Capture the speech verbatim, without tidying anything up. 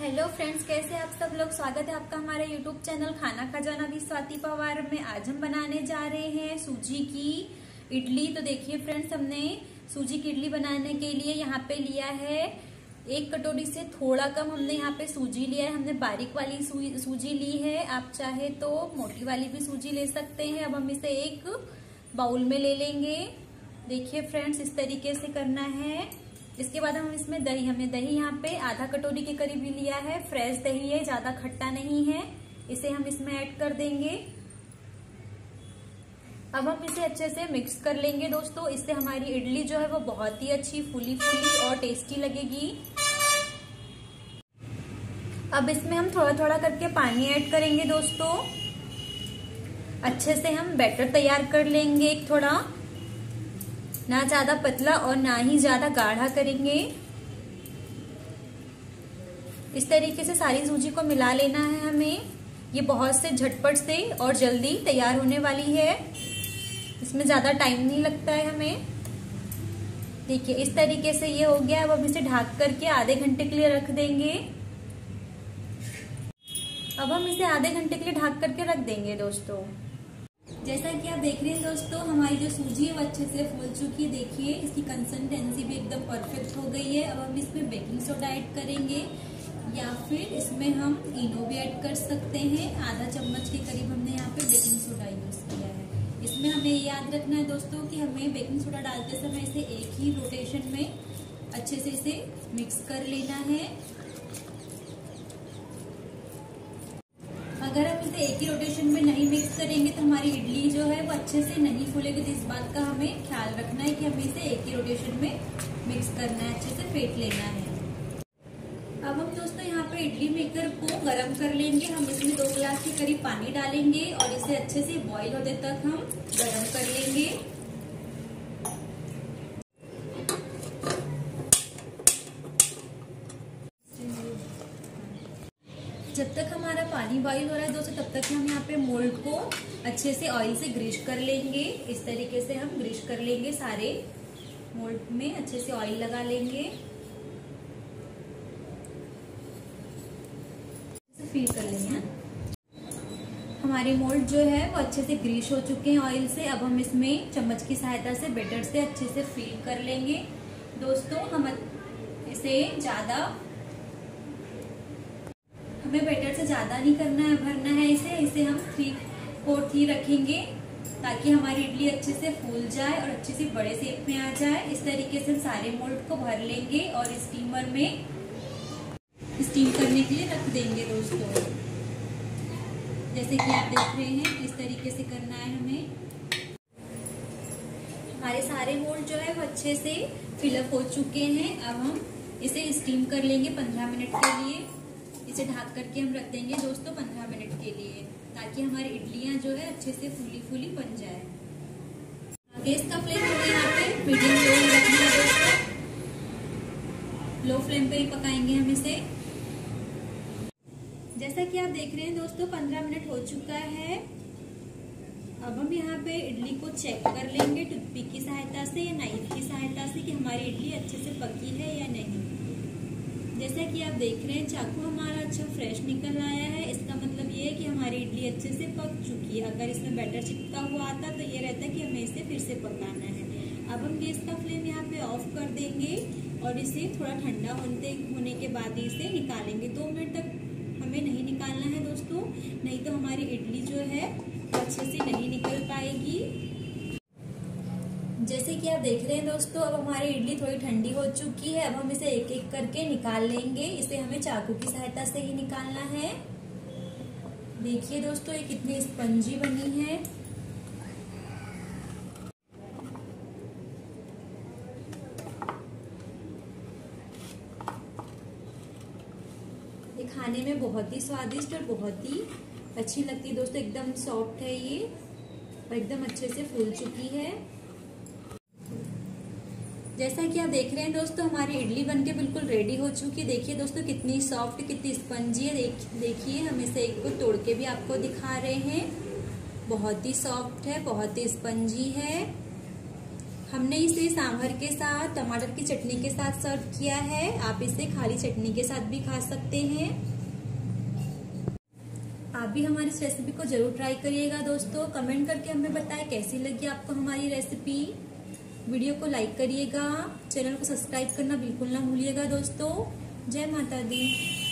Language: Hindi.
हेलो फ्रेंड्स, कैसे आप सब लोग। स्वागत है आपका हमारे यूट्यूब चैनल खाना खजाना भी स्वाति पवार में। आज हम बनाने जा रहे हैं सूजी की इडली। तो देखिए फ्रेंड्स, हमने सूजी की इडली बनाने के लिए यहाँ पे लिया है एक कटोरी से थोड़ा कम हमने यहाँ पे सूजी लिया है। हमने बारीक वाली सूजी ली है, आप चाहे तो मोटी वाली भी सूजी ले सकते हैं। अब हम इसे एक बाउल में ले लेंगे। देखिए फ्रेंड्स, इस तरीके से करना है। इसके बाद हम इसमें दही, हमने दही यहाँ पे आधा कटोरी के करीब लिया है। फ्रेश दही है, ज्यादा खट्टा नहीं है। इसे हम इसमें ऐड कर देंगे। अब हम इसे अच्छे से मिक्स कर लेंगे दोस्तों। इससे हमारी इडली जो है वो बहुत ही अच्छी फूली फूली और टेस्टी लगेगी। अब इसमें हम थोड़ा थोड़ा करके पानी ऐड करेंगे दोस्तों। अच्छे से हम बैटर तैयार कर लेंगे। एक थोड़ा ना ज्यादा पतला और ना ही ज्यादा गाढ़ा करेंगे। इस तरीके से सारी सूजी को मिला लेना है हमें। ये बहुत से झटपट से और जल्दी तैयार होने वाली है, इसमें ज्यादा टाइम नहीं लगता है हमें। देखिए इस तरीके से ये हो गया। अब हम इसे ढक करके आधे घंटे के लिए रख देंगे। अब हम इसे आधे घंटे के लिए ढक करके रख देंगे दोस्तों। जैसा कि आप देख रहे हैं दोस्तों, हमारी जो सूजी है वो अच्छे से फूल चुकी है। देखिए इसकी कंसिस्टेंसी भी एकदम परफेक्ट हो गई है। अब हम इसमें बेकिंग सोडा ऐड करेंगे या फिर इसमें हम इनो भी ऐड कर सकते हैं। आधा चम्मच के करीब हमने यहाँ पे बेकिंग सोडा यूज किया है। इसमें हमें याद रखना है दोस्तों कि हमें बेकिंग सोडा डालते समय इसे एक ही रोटेशन में अच्छे से इसे मिक्स कर लेना है। अगर हम इसे एक ही रोटेशन में नहीं मिक्स करेंगे तो हमारी इडली जो है वो अच्छे से नहीं फूलेगी। तो इस बात का हमें ख्याल रखना है कि हमें इसे एक ही रोटेशन में मिक्स करना है, अच्छे से फेंट लेना है। अब हम दोस्तों यहाँ पे इडली मेकर को गरम कर लेंगे। हम इसमें दो गिलास के करीब पानी डालेंगे और इसे अच्छे से बॉईल होने तक हम गरम कर लेंगे। जब तक हमारा पानी बॉईल हो रहा है दोस्तों, तब तक हम यहाँ पे मोल्ड को अच्छे से ऑयल से ग्रीस कर लेंगे। इस तरीके से हम ग्रीस कर लेंगे, सारे मोल्ड में अच्छे से ऑयल लगा लेंगे। फील कर लेंगे। हमारे मोल्ड जो है वो अच्छे से ग्रीस हो चुके हैं ऑयल से। अब हम इसमें चम्मच की सहायता से बैटर से अच्छे से फील कर लेंगे दोस्तों। हम इसे ज्यादा हमें बैटर से ज्यादा नहीं करना है, भरना है इसे। इसे हम थ्री फोर्थ ही रखेंगे ताकि हमारी इडली अच्छे से फूल जाए और अच्छे से बड़े शेप में आ जाए। इस तरीके से सारे मोल्ड को भर लेंगे और स्टीमर में स्टीम करने के लिए रख देंगे दोस्तों। जैसे कि आप देख रहे हैं इस तरीके से करना है हमें। हमारे सारे मोल्ड जो है वो अच्छे से फिलअप हो चुके हैं। अब हम इसे स्टीम कर लेंगे पंद्रह मिनट के लिए। इसे ढक करके हम रख देंगे दोस्तों पंद्रह मिनट के लिए, ताकि हमारी इडलियां जो है अच्छे से फूली फूली बन जाए। गैस का फ्लेम हमें यहाँ पे मीडियम लो ही रखना है दोस्तों। लो फ्लेम पे ही पकाएंगे हम इसे। जैसा कि आप देख रहे हैं दोस्तों, पंद्रह मिनट हो चुका है। अब हम यहाँ पे इडली को चेक कर लेंगे टूथपिक की सहायता से या नाइफ की सहायता से कि हमारी इडली अच्छे से पकी है या नहीं। जैसा कि आप देख रहे हैं चाकू हमारा अच्छा फ्रेश निकल आया है। इसका मतलब ये है कि हमारी इडली अच्छे से पक चुकी है। अगर इसमें बैटर चिपका हुआ आता तो ये रहता कि हमें इसे फिर से पकाना है। अब हम गैस का फ्लेम यहाँ पे ऑफ कर देंगे और इसे थोड़ा ठंडा होने होने के बाद ही इसे निकालेंगे। दो मिनट तक हमें नहीं निकालना है दोस्तों, नहीं तो हमारी इडली जो है अच्छे से नहीं निकल पाएगी। जैसे कि आप देख रहे हैं दोस्तों, अब हमारी इडली थोड़ी ठंडी हो चुकी है। अब हम इसे एक एक करके निकाल लेंगे। इसे हमें चाकू की सहायता से ही निकालना है। देखिए दोस्तों, ये कितनी स्पंजी बनी है। ये खाने में बहुत ही स्वादिष्ट और बहुत ही अच्छी लगती है दोस्तों। एकदम सॉफ्ट है ये और एकदम अच्छे से फूल चुकी है। जैसा कि आप देख रहे हैं दोस्तों, हमारी इडली बनके बिल्कुल रेडी हो चुकी है। देखिए दोस्तों कितनी सॉफ्ट, कितनी स्पंजी है। देख, देखिए हम इसे एक को तोड़ के भी आपको दिखा रहे हैं। बहुत ही सॉफ्ट है, बहुत ही स्पंजी है। हमने इसे सांभर के साथ, टमाटर की चटनी के साथ सर्व किया है। आप इसे खाली चटनी के साथ भी खा सकते हैं। आप भी हमारी इस रेसिपी को जरूर ट्राई करिएगा दोस्तों। कमेंट करके हमें बताएं कैसी लगी आपको हमारी रेसिपी। वीडियो को लाइक करिएगा, चैनल को सब्सक्राइब करना बिल्कुल ना भूलिएगा दोस्तों। जय माता दी।